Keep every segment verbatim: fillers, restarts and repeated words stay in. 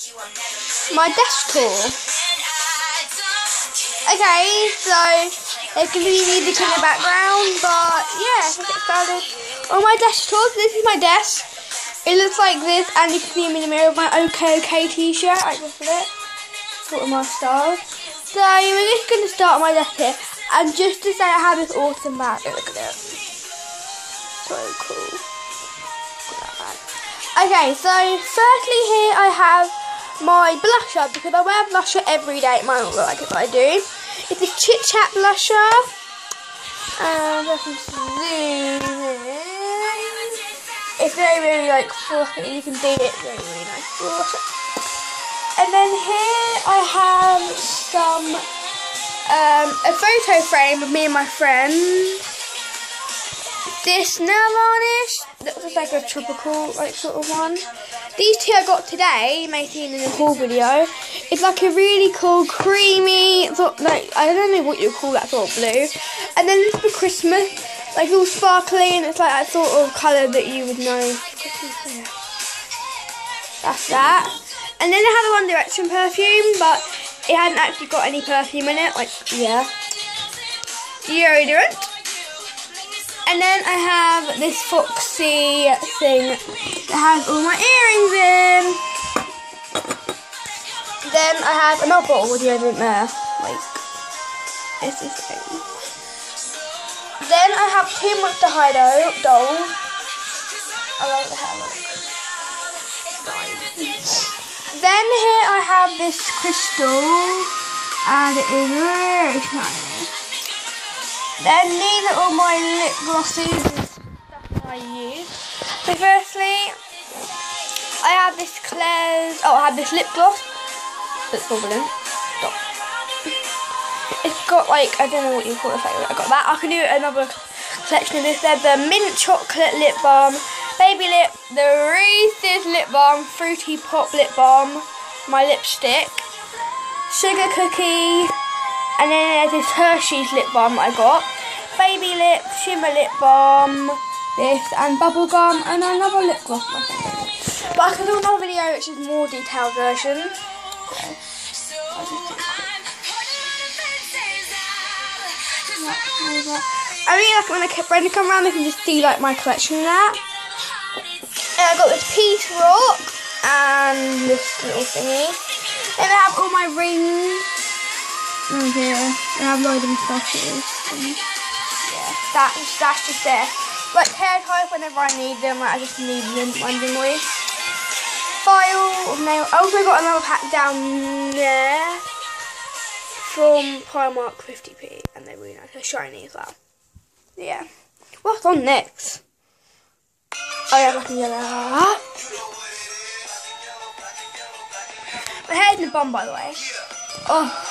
my desk tour. Okay, so there can be music in the background, but yeah, let's get started. On my desk tour, so this is my desk. It looks like this, and you can see me in the mirror of my OK OK t-shirt. I just put it. Sort of my style. So we're just going to start on my desk here, and just to say I have this awesome bag. Look at it. So cool. Okay, so firstly here I have my blusher, because I wear blusher every day. It might not look like it, but I do. It's a Chit Chat blusher. And I can zoom in. It's very, very like fluffy. You can see it. Very, very nice blusher. And then here I have some um, a photo frame of me and my friend. This nail varnish, that was like a tropical like sort of one. These two I got today, making in a haul video. It's like a really cool creamy sort like I don't know what you call that sort of blue. And then this for Christmas, like all sparkly, and it's like that sort of colour that you would know. That's that. And then I had a One Direction perfume, but it hadn't actually got any perfume in it. Like yeah, deodorant. And then I have this foxy thing that has all my earrings in. Then I have another bottle of deodorant there. Like, it's this thing. Then I have two Monster High dolls. I love the hair look. Then here I have this crystal. And it is very shiny. Then these are all my lip glosses and stuff that I use. So firstly, I have this Claire's, oh I have this lip gloss that's bubbling. Stop. It's got like, I don't know what you call it, I got that. I can do another collection of this. There's the mint chocolate lip balm, baby lip, the Reese's lip balm, fruity pop lip balm, my lipstick, sugar cookie, and then there's this Hershey's lip balm that I got. Baby lip, shimmer lip balm, this, and bubble gum, and another lip gloss. But I can do another video which is more detailed version. So, I really like it when I keep Brenda come around, they can just see like my collection of that. And I got this Peace Rock and this little thingy. Then I have all my rings. Oh here, I have loads of brushes. Yeah, that's, that's just there. Like hair ties whenever I need them, like, I just need them randomly. File of nail. I also got another pack down there from Primark fifty p, and they're really nice. They're shiny as well. Yeah. What's on next? Oh yeah, black and yellow. My hair's in a bun, by the way. Oh.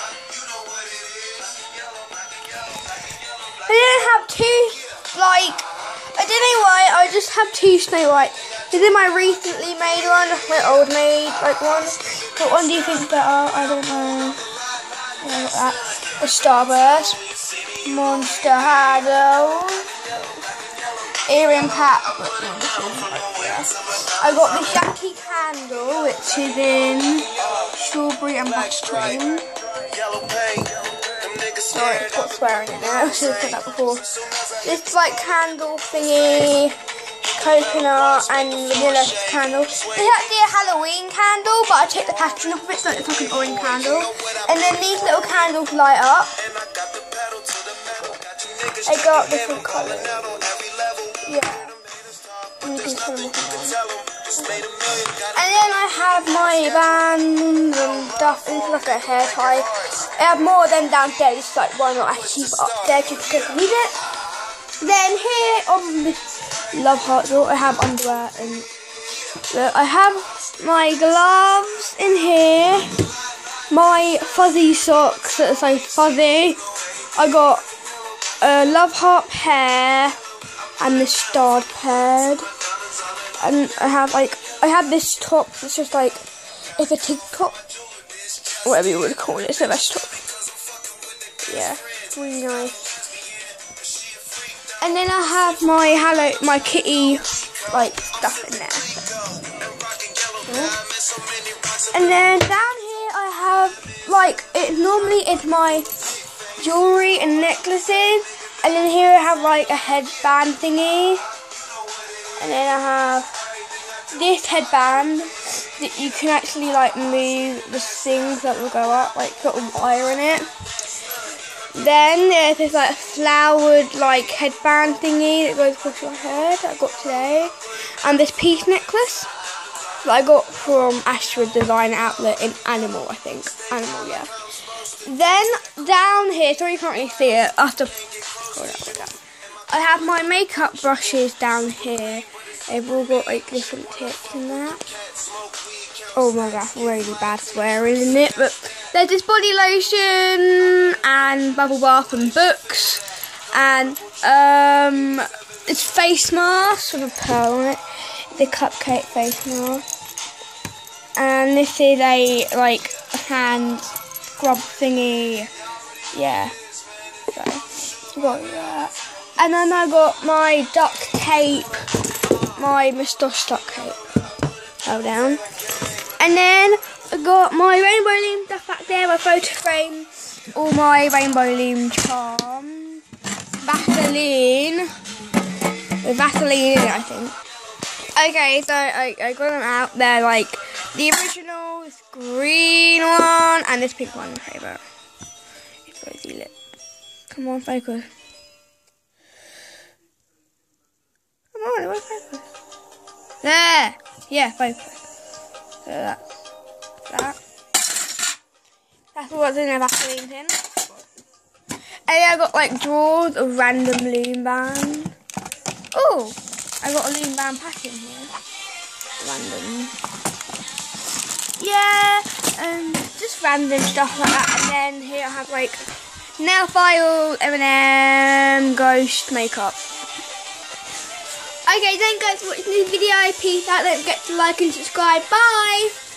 I didn't have two, like, I don't know why, I just have two Snow White. This is my recently made one, my old made, like, one. What one do you think better? I don't know. I got that. The Starburst. Monster High. Earring pack. I got this Yankee candle, which is in strawberry and buttercream. Sorry, it's got swearing in there. I should have said that before. This like candle thingy, coconut and vanilla candle. This is actually a Halloween candle, but I took the packaging off of it, so it's like an orange candle. And then these little candles light up. I got different colours. Yeah. And you can see them. And then I have my bands and stuff. This is like a hair tie. I have more of them downstairs, just like why not I keep it upstairs just because I need it. Then here on this Love Heart door I have underwear and look, I have my gloves in here, my fuzzy socks that are so fuzzy. I got a Love Heart pair and this starred paired. And I have like I have this top that's just like it's a tank top. Whatever you would call it, it's a vest top. Yeah, it's really nice. And then I have my Hello, my kitty, like stuff in there. So. And then down here I have, like, it normally is my jewellery and necklaces. And then here I have, like, a headband thingy. And then I have this headband that you can actually, like, move the things that will go up, like, got a wire in it. Then there's this, like, flowered, like, headband thingy that goes across your head that I got today. And this peace necklace that I got from Astra Design Outlet in Animal, I think. Animal, yeah. Then down here, sorry you can't really see it, I have to hold it, hold it. I have my makeup brushes down here. They've all got, like, different tips in that. Oh my gosh, really bad swearing in it, but there's this body lotion and bubble bath and books, and um, it's face mask with a pearl on it, the cupcake face mask, and this is a like hand scrub thingy, yeah. So got that, and then I got my duct tape, my moustache duct tape. Hold down. And then I got my Rainbow Loom stuff back there, my photo frame, all my Rainbow Loom charms, Vaseline, with Vaseline in it, I think. Okay, so I, I got them out. They're like the original, this green one, and this pink one, my favourite. It's rosy lip. Come on, focus. Come on, it won't focus. There! Yeah, focus. So that's that. That's what's in the Vaseline tin. And then I got like drawers of random loom band. Oh, I got a loom band pack in here. Random. Yeah, um, just random stuff like that. And then here I have like nail files, M and M, ghost makeup. Okay, thank you guys for watching this video. Peace out. Don't forget to like and subscribe. Bye.